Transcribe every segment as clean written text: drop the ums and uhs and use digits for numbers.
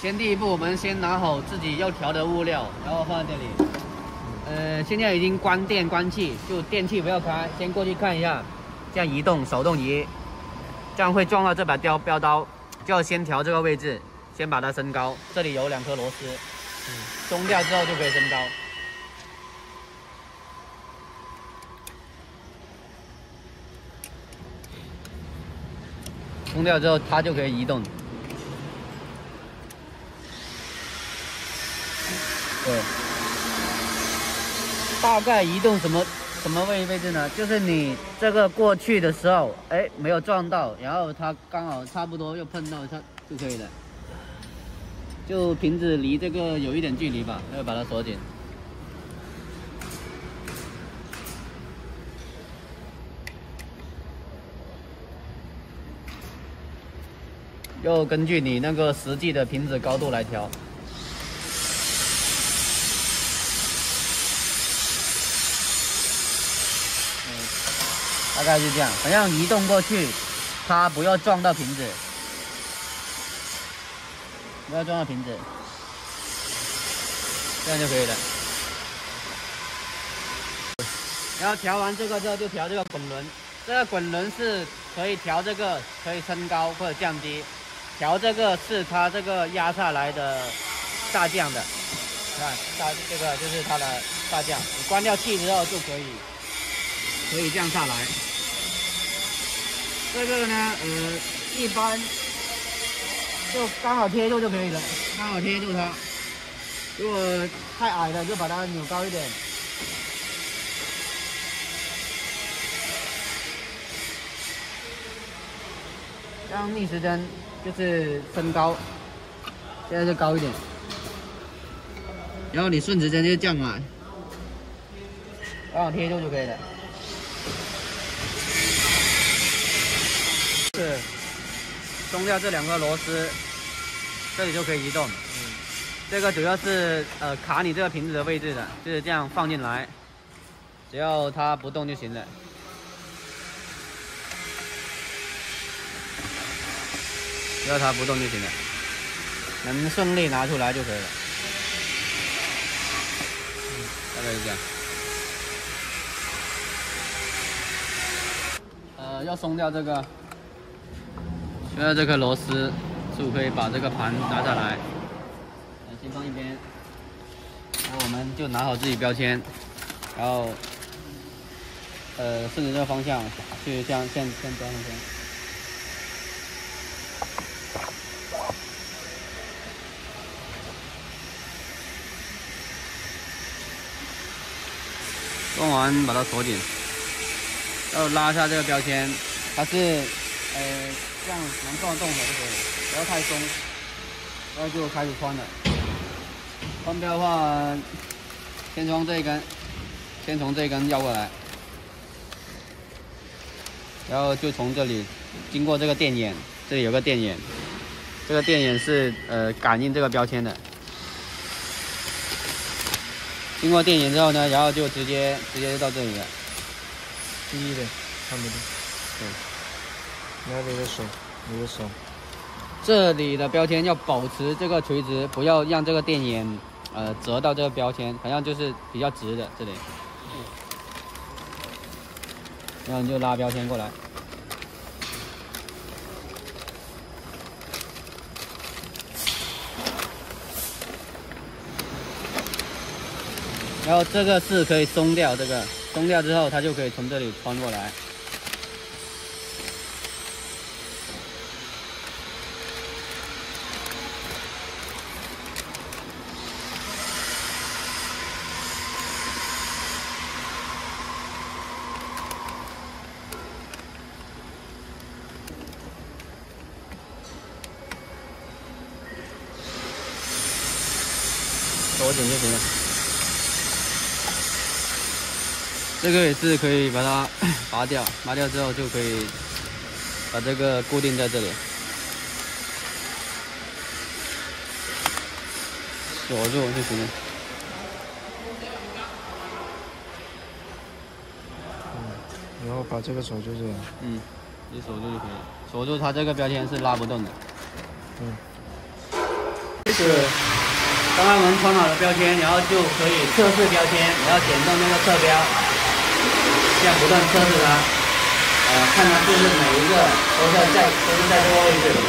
先第一步，我们先拿好自己要调的物料，然后放在这里。现在已经关电关气，就电器不要开，先过去看一下，这样移动手动移，这样会撞到这把标刀，就要先调这个位置，先把它升高。这里有2颗螺丝，松掉之后就可以升高。松掉之后，它就可以移动。对，大概移动什么位置呢？就是你这个过去的时候，哎，没有撞到，然后它刚好差不多又碰到它就可以了。就瓶子离这个有一点距离吧，要把它锁紧。又根据你那个实际的瓶子高度来调。大概是这样，反正移动过去，它不要撞到瓶子，不要撞到瓶子，这样就可以了。然后调完这个之后，就调这个滚轮。这个滚轮是可以调这个，可以升高或者降低。调这个是它这个压下来的下降的，看这个就是它的下降。你关掉气之后就可以降下来。这个呢，一般就刚好贴住就可以了，刚好贴住它。如果太矮了，就把它扭高一点。这样逆时针就是升高，现在就高一点。然后你顺时针就降嘛，刚好贴住就可以了。是松掉这2颗螺丝，这里就可以移动。这个主要是卡你这个瓶子的位置的，就是这样放进来，只要它不动就行了。只要它不动就行了，能顺利拿出来就可以了。大概是这样。要松掉这个。现在这颗螺丝就可以把这个盘拿下来，先放一边。然后我们就拿好自己标签，然后顺着这个方向去这样先装上去。装完把它锁紧，然后拉下这个标签，它是这样能转动的就可以了，不要太松，然后就开始穿了。穿标的话，先从这一根，先从这一根绕过来，然后就从这里经过这个电眼，这里有个电眼，这个电眼是感应这个标签的。经过电眼之后呢，然后就直接就到这里了。 低一点，看不到。 对。 拿你的手， 这里的标签要保持这个垂直，不要让这个电眼折到这个标签，好像就是比较直的这里。然后你就拉标签过来。然后这个是可以松掉，这个松掉之后，它就可以从这里穿过来。锁紧就行了。这个也是可以把它拔掉，拔掉之后就可以把这个固定在这里，锁住就行了。 然后把这个锁住这样。 你锁住就可以了，锁住它这个标签是拉不动的。 这是。 刚刚我们穿好了标签，然后就可以测试标签，然后点动那个测标，这样不断测试它，看它是不是每一个都是在这个位置。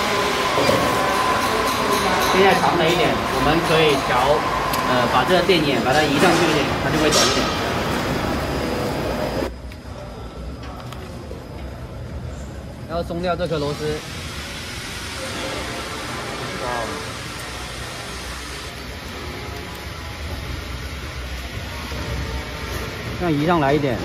现在长了一点，我们可以调，把这个电眼把它移上去一点，它就会短一点。然后松掉这颗螺丝。这样移上来一点，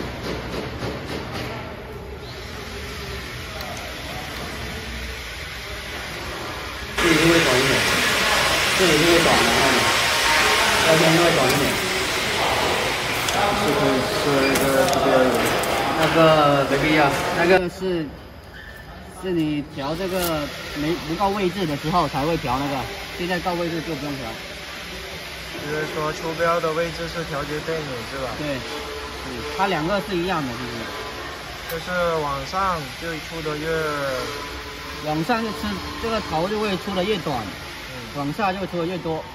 这里就会短一点，这里就会短的，标签就会短一点。 是可以设一个这个， 那个没必要，那个是你调这个不够位置的时候才会调那个，现在够位置就不用调。 就是说出标的位置是调节电眼是吧？ 对。它两个是一样的， 就是往上就出的越， 往上就这个头就会出的越短，往下就会出的越多。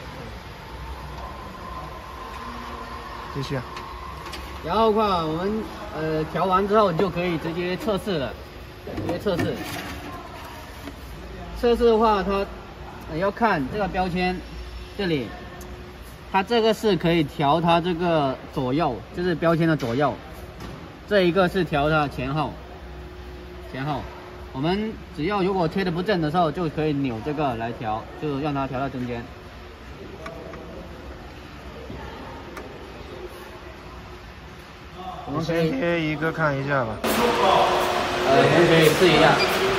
继续。 然后的话，我们调完之后，你就可以直接测试了，直接测试。测试的话，它要看这个标签这里。它这个是可以调它这个左右，就是标签的左右。这一个是调它前后，我们只要如果贴的不正的时候，就可以扭这个来调，就让它调到中间。 我们先贴一个看一下吧。 我们可以试一下。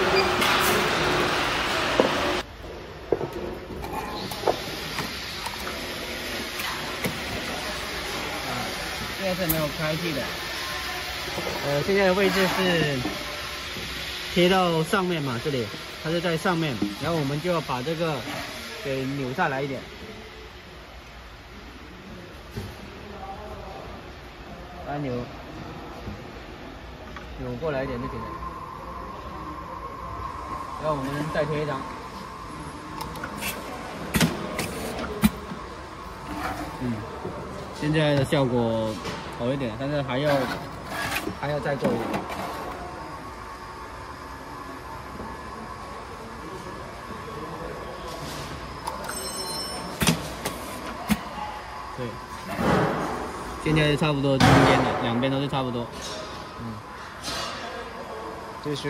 现在是没有开气的，现在的位置是贴到上面嘛，这里它是在上面，然后我们就要把这个给扭下来一点，把它扭过来一点就行了，然后我们再贴一张。现在的效果好一点，但是还要再做一点。对，现在差不多中间的两边都是差不多。 继续。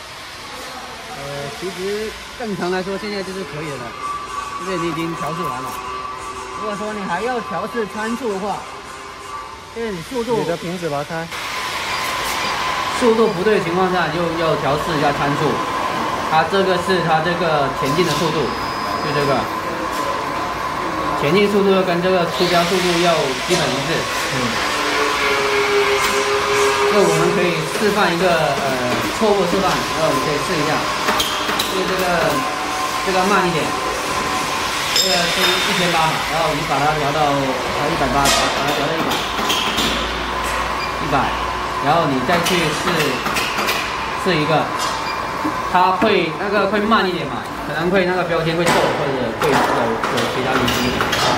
其实正常来说，现在就是可以了，因为你已经调试完了。如果说你还要调试参数的话，就是你速度， 你的瓶子拔开， 速度不对的情况下，就要调试一下参数。它这个是它这个前进的速度，就这个前进速度要跟这个出标速度要基本一致。那我们可以示范一个错误示范，然后我们可以试一下，就这个慢一点。这个是1800嘛，然后你把它调到180，把它调到100，然后你再去试一个，它会那个会慢一点嘛，可能会那个标签会皱，或者会有其他原因，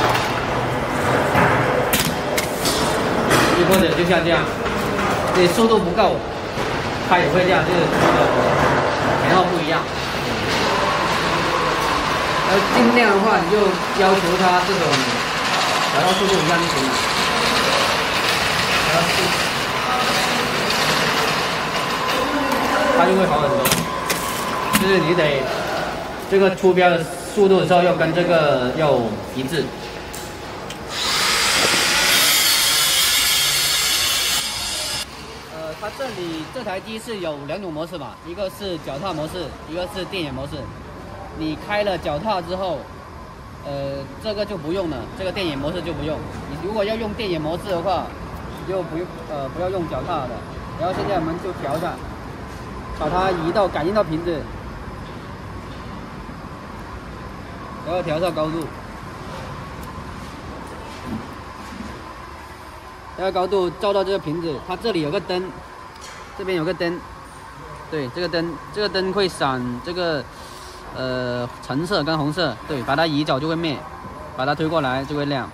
又或者就像这样，你速度不够，它也会这样，就是前后不一样。尽量的话，你就要求它这种调到速度一样就行了。它就会好很多。就是你得这个出标的速度的时候要跟这个要一致。它这里这台机是有2种模式嘛，一个是脚踏模式，一个是电眼模式。你开了脚踏之后，这个就不用了，这个电眼模式就不用。你如果要用电眼模式的话，你就不要用脚踏的。然后现在我们就调一下，把它感应到瓶子，然后调一下高度，然后高度照到这个瓶子，它这里有个灯，这边有个灯，对，这个灯会闪这个橙色跟红色，对，把它移走就会灭，把它推过来就会亮。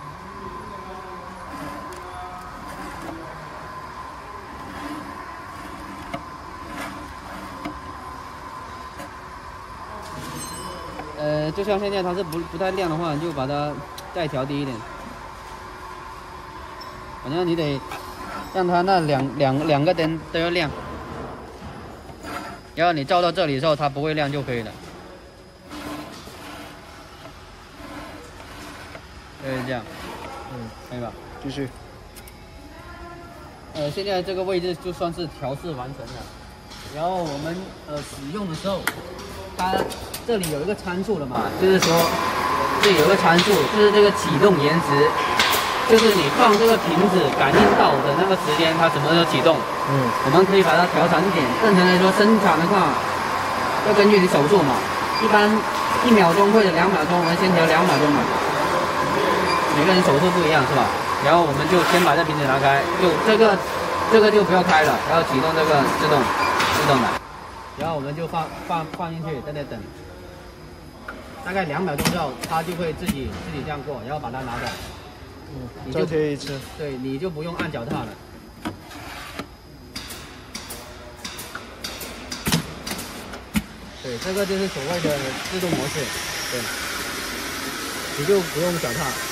就像现在它是不太亮的话，你就把它再调低一点。反正你得让它那两个灯都要亮，然后你照到这里的时候它不会亮就可以了。就是这样，可以吧？ 继续。 现在这个位置就算是调试完成了。然后我们使用的时候，它这里有一个参数了嘛，就是说这里有个参数，就是这个启动延时，就是你放这个瓶子感应到的那个时间，它什么时候启动。我们可以把它调长一点。正常来说，生产的话要根据你手速嘛，一般1秒钟或者2秒钟，我们先调2秒钟嘛。每个人手速不一样是吧？然后我们就先把这瓶子拿开，就这个就不要开了，然后启动这个自动的，然后我们就放进去，在那等，大概2秒钟之后，它就会自己这样过，然后把它拿走。 再贴一次。 对，你就不用按脚踏了。对，这个就是所谓的自动模式，对，你就不用脚踏。